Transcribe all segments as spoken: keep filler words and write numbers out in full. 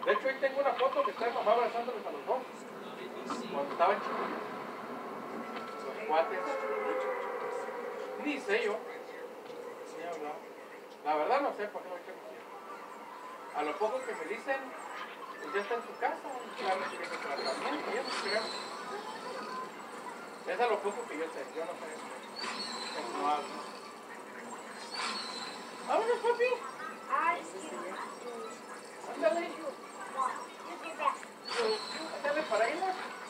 De hecho, ahí tengo una foto que está mi mamá abrazándoles a los dos. Cuando estaban chiquitos. Los cuates. Ni sé yo. Ni he hablado. La verdad no sé por qué no me conocía. A lo poco que me dicen, pues ya está en su casa. Claro que tiene tratamiento. Yo no creo. Es a lo poco que yo sé. Yo no sé. No hablo. Vámonos, papi. Ándale. Ándale para allá.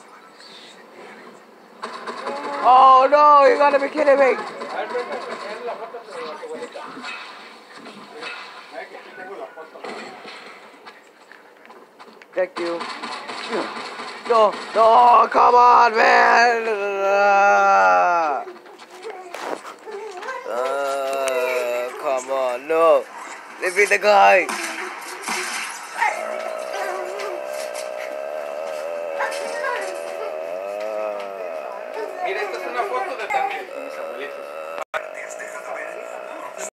Oh no, you gotta be kidding me. A ver, presta, enseñarle la foto de la abuelita. Mira que aquí tengo la foto. Thank you. No, no, come on, man. Uh, come on, no. Leave me the guy. Mira, esta es una foto de también mis abuelitos.